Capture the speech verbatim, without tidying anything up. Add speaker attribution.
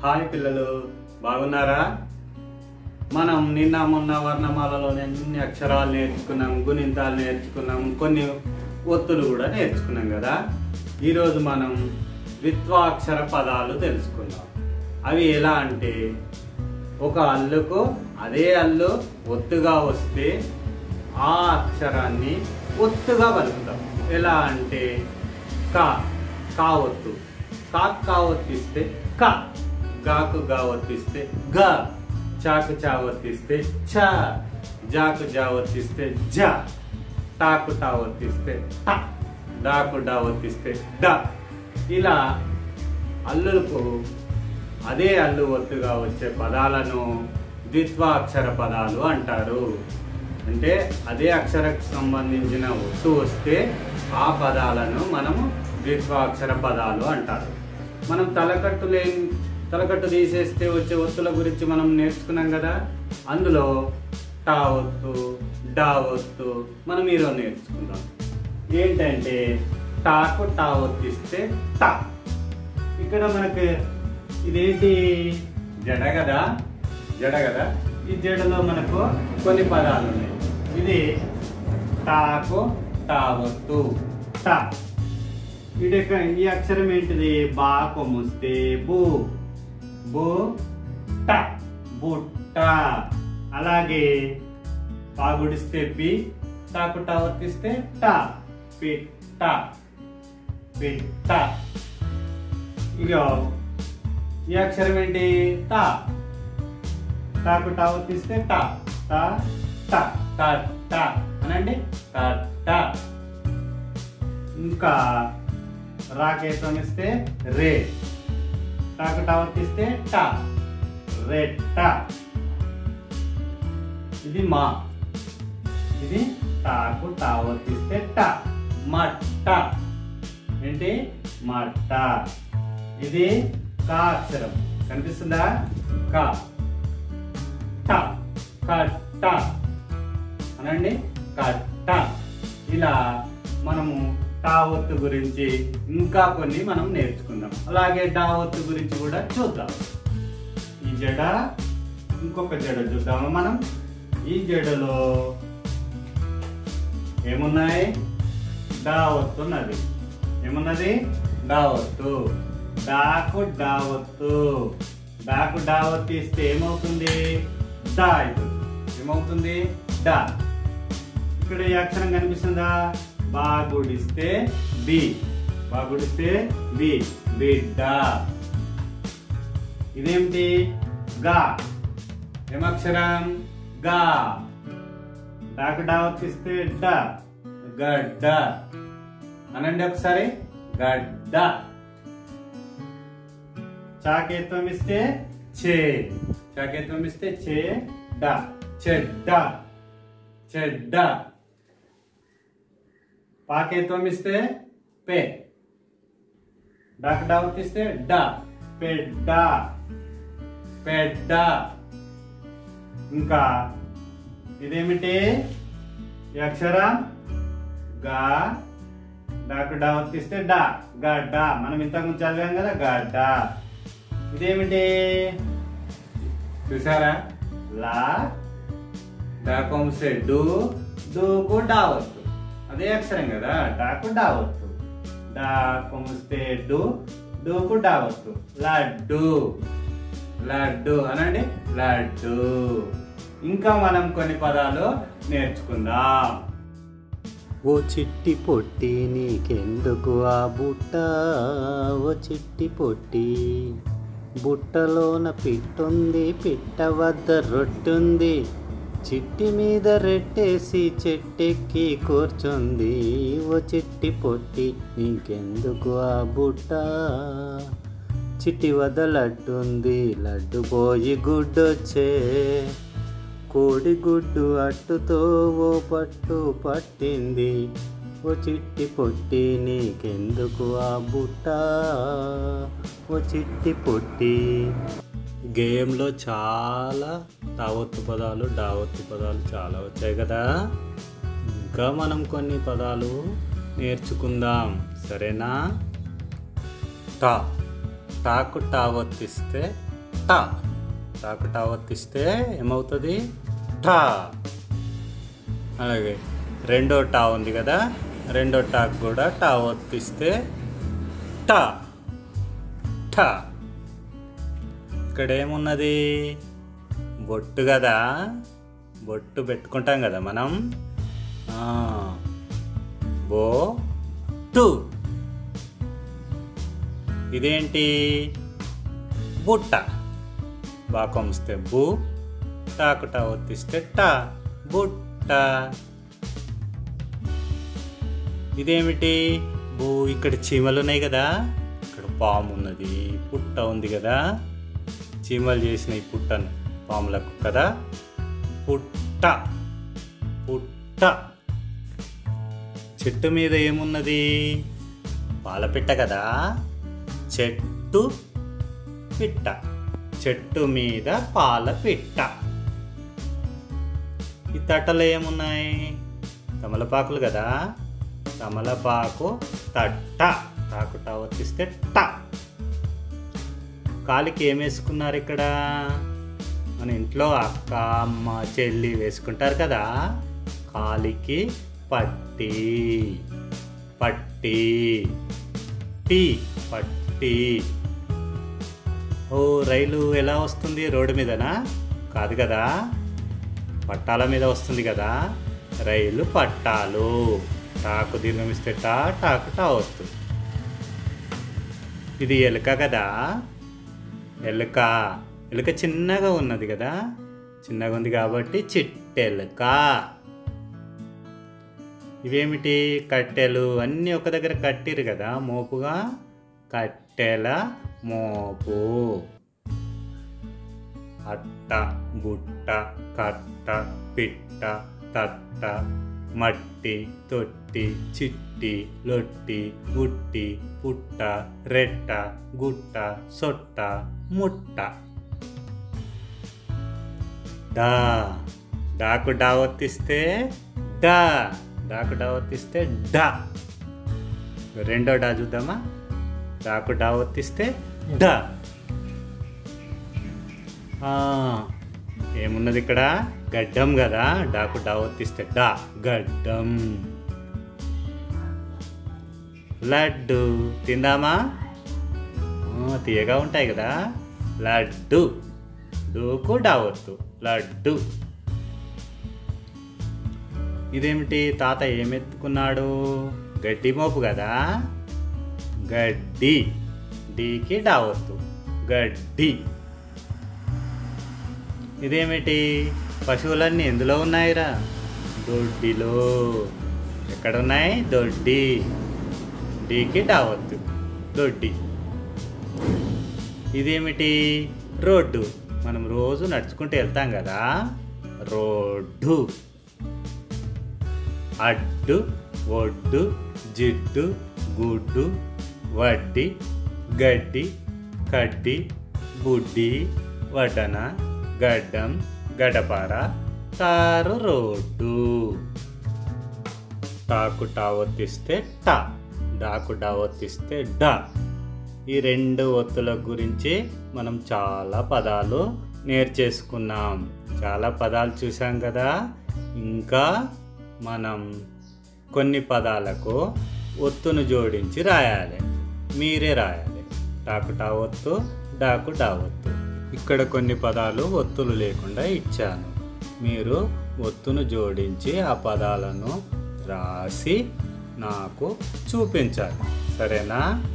Speaker 1: Hi పిల్లలు, బాగున్నారా? మనం నిన్న మొన్న వర్ణమాలలోనే అన్ని అక్షరాలు నేర్చుకున్నాం, గుణింతాలు నేర్చుకున్నాం, కొన్ని ఒత్తులు కూడా నేర్చుకున్నాం కదా. ఈరోజు మనం ద్విత్వాక్షర పదాలు తెలుసుకుందాం. అవి ఎలా అంటే, ఒక అల్లుకు అదే అల్లు ఒత్తుగా వస్తే ఆ అక్షరాన్ని ఒత్తుగా పలుకుతాం. ఎలా అంటే కా కా ఒత్తు, కాకు కా ఒత్తిస్తే క, గాకు గా ఒత్తిస్తే గ, చాకు చా ఒత్తిస్తే చ, జాకు జా ఒత్తిస్తే జ, టాకు టా ఒత్తిస్తే ట, డాకు డా ఒత్తిస్తే డ. ఇలా అల్లులకు అదే అల్లు ఒత్తుగా వచ్చే పదాలను ద్విత్వాక్షర పదాలు అంటారు. అంటే అదే అక్షరకు సంబంధించిన ఒత్తు వస్తే ఆ పదాలను మనము ద్విత్వాక్షర పదాలు అంటారు. మనం తలకట్టు లేని తలకట్టు తీసేస్తే వచ్చే ఒత్తుల గురించి మనం నేర్చుకున్నాం కదా. అందులో టా ఒత్తు, డా ఒత్తు మనం ఈరోజు నేర్చుకుందాం. ఏంటంటే టాకు టా ఒత్తిస్తే టా. ఇక్కడ మనకి ఇదేంటి, జడ కదా, జడ కదా. ఈ జడలో మనకు కొన్ని పదాలు ఉన్నాయి. ఇది టాకు టా ఒత్తు టా. ఇది ఈ అక్షరం ఏంటిది, బా కొమ్ముస్తే బు, బు ట, బుట్ట. అలాగే పా గుడిస్తే పి, టాకు టా వర్తిస్తే ట, పిట్ట, పిట్ట. ఇక ఈ అక్షరం ఏంటి, తా, టాకు టా వర్తిస్తే ట, ట, ట, ట, ట అనండి, ట, ట. ఇంకా రాకేతం ఇస్తే రే, టాకు టా వర్తిస్తే ట, రెట్ట. ఇది మా, ఇది టాకు టా వర్తిస్తే ట, మట్ట. ఏంటి, మట్ట. ఇది కా అక్షరం కనిపిస్తుందా, కా, ట, కట్ట అనండి, కట్ట. ఇలా మనము టా ఒత్తు గురించి ఇంకా కొన్ని మనం నేర్చుకుందాం. అలాగే డా ఒత్తు గురించి కూడా చూద్దాం. ఈ జడ, ఇంకొక జడ చూద్దాము మనం. ఈ జడలో ఏమున్నాయి, డా ఒత్తు ఉన్నది. ఏమున్నది, డా ఒత్తు. డాకు డా ఒత్తు, డాకు డా ఒత్తు ఇస్తే ఏమవుతుంది, డా అవుతుంది. ఏమవుతుంది, డా. ఇక్కడ ఈ అక్షరం కనిపిస్తుందా, బా గుడిస్తే బి, బా గుడిస్తే బి, బిడ్డ. ఇదేమిటి, గా. ఏమక్షరం, గా. డాకు డా వర్తిస్తే డ, గడ్డ అనండి ఒకసారి, గడ్డ. చాకేత్వం ఇస్తే చే, చాకేత్వం ఇస్తే చే డ, చెడ్డ, చెడ్డ. పాకేత్వం ఇస్తే పే, డాకు డా వర్తిస్తే డ, పెడ్డ, పెడ్డ. ఇంకా ఇదేమిటి, ఈ అక్షరం గా, డాకు డా వర్తిస్తే డా, గడ్డ. మనం ఇంతకుముందు చదివాం కదా, గడ్డ. ఇదేమిటి, చూసారా, లా, డాకొంసే డు, డూకు డా వత్తు. అదే అక్షరం కదా, డాకు డా వత్తు. డా కొమ్ముస్తే డు, డూకు డా వత్తు. లడ్డు, లడ్డు అనండి, లడ్డు. ఇంకా మనం కొన్ని పదాలు నేర్చుకుందాం.
Speaker 2: ఓ చిట్టి పొట్టి నీకెందుకు ఆ బుట్ట, ఓ చిట్టి పొట్టి బుట్టలోన పిట్టుంది, పిట్ట వద్ద రొట్టుంది, చిట్టి మీద రెట్టేసి చెట్టెక్కి కూర్చుంది. ఓ చిట్టి పొట్టి నీకెందుకు ఆ బుట్ట, చిట్టి వద్ద లడ్డుంది, లడ్డు పోయి గుడ్డొచ్చే, కోడి గుడ్డు అట్టుతో ఓ పట్టు పట్టింది. ఓ చిట్టి పొట్టి నీకెందుకు ఆ బుట్ట, ఓ చిట్టి పొట్టి. గేయంలో చాలా టావొత్తు పదాలు, డావొత్తు పదాలు చాలా వచ్చాయి కదా. ఇంకా మనం కొన్ని పదాలు నేర్చుకుందాం, సరేనా. టా, టాకు టా ఒత్తిస్తే టా. టాకు టా ఒత్తిస్తే ఏమవుతుంది? టా. అలాగే రెండో టా ఉంది కదా, రెండో టాకు కూడా టా ఒత్తిస్తే టా. టా. ఇక్కడ ఏమున్నది? బొట్టు కదా, బొట్టు పెట్టుకుంటాం కదా మనం. బో టు. ఇదేంటి? బుట్ట. బాకొంస్తే బు, టాకు టా ఒత్తిస్తే టా, బుట్ట. ఇదేమిటి? బు. ఇక్కడ చీమలు ఉన్నాయి కదా, ఇక్కడ పాము ఉన్నది, పుట్ట ఉంది కదా. చీమలు చేసిన ఈ పుట్టను పాములకు కదా. పుట్ట. పుట్ట. చెట్టు మీద ఏమున్నది? పాలపిట్ట కదా. చెట్టు పిట్ట. చెట్టు మీద పాల పిట్ట. ఈ తట్టలో ఏమున్నాయి? తమలపాకులు కదా. తమలపాకు తట్ట. టాకు టా ఒత్తిస్తే ట. కాలికి ఏం వేసుకున్నారు ఇక్కడ? మన ఇంట్లో అక్క, అమ్మ, చెల్లి వేసుకుంటారు కదా. కాలికి పట్టి. పట్టి. టీ. పట్టి. ఓ, రైలు ఎలా వస్తుంది? రోడ్డు మీదనా? కాదు కదా, పట్టాల మీద వస్తుంది కదా. రైలు పట్టాలు. టాకు దీర్ఘమిస్తే టా, టాకు టా వస్తుంది. ఇది ఎలుక కదా. ఎలుక. ఎలుక చిన్నగా ఉన్నది కదా, చిన్నగా ఉంది కాబట్టి చిట్టెలుక. ఇవేమిటి? కట్టెలు. అన్నీ ఒక దగ్గర కట్టిరు కదా మోపుగా. కట్టెల మోపు. అట్ట, బుట్ట, కట్ట, పిట్ట, తట్ట, మట్టి, తొట్టి, చిట్టి, లొట్టి, గుట్టి, పుట్ట, రెట్ట, గుట్ట, సొట్ట, ముట్ట. డా. డాకు డా ఒత్తిస్తే డా. డాకు డా ఒత్తిస్తే డా. రెండో డా చూద్దామా. డాకు డా ఒత్తిస్తే డా. ఏమున్నది ఇక్కడ? గడ్డం కదా. డాకు డా ఒత్తిస్తే డా, గడ్డం. లడ్డు. తిందామా? తీయగా ఉంటాయి కదా. లడ్డు. డూకు డా ఒత్తు, లడ్డు. ఇదేమిటి? తాత ఏమెత్తుకున్నాడు? గడ్డి మోపు కదా. గడ్డి. డీకి డా ఒత్తు, గడ్డి. ఇదేమిటి? పశువులన్నీ ఎందులో ఉన్నాయిరా? దొడ్డిలో. ఎక్కడున్నాయి? దొడ్డి. డీకి డా ఒత్తు, దొడ్డి. ఇదేమిటి? రోడ్డు. మనం రోజు నడుచుకుంటూ వెళ్తాం కదా. రోడ్డు. అడ్డు, ఒడ్డు, జిడ్డు, గుడ్డు, వడ్డి, గడ్డి, కడ్డి, బుడ్డి, వడ్డన, గడ్డం, గడపార, తారు రోడ్డు. టాకు టా ఒత్తిస్తే టా, డాకు డా ఒత్తిస్తే డా. ఈ రెండు ఒత్తుల గురించి మనం చాలా పదాలు నేర్చేసుకున్నాం. చాలా పదాలు చూసాం కదా. ఇంకా మనం కొన్ని పదాలకు ఒత్తును జోడించి రాయాలి. మీరే రాయాలి. టాకు టా ఒత్తు, డాకు డా ఒత్తు. ఇక్కడ కొన్ని పదాలు ఒత్తులు లేకుండా ఇచ్చాను. మీరు ఒత్తును జోడించి ఆ పదాలను రాసి నాకు చూపించాలి. సరేనా?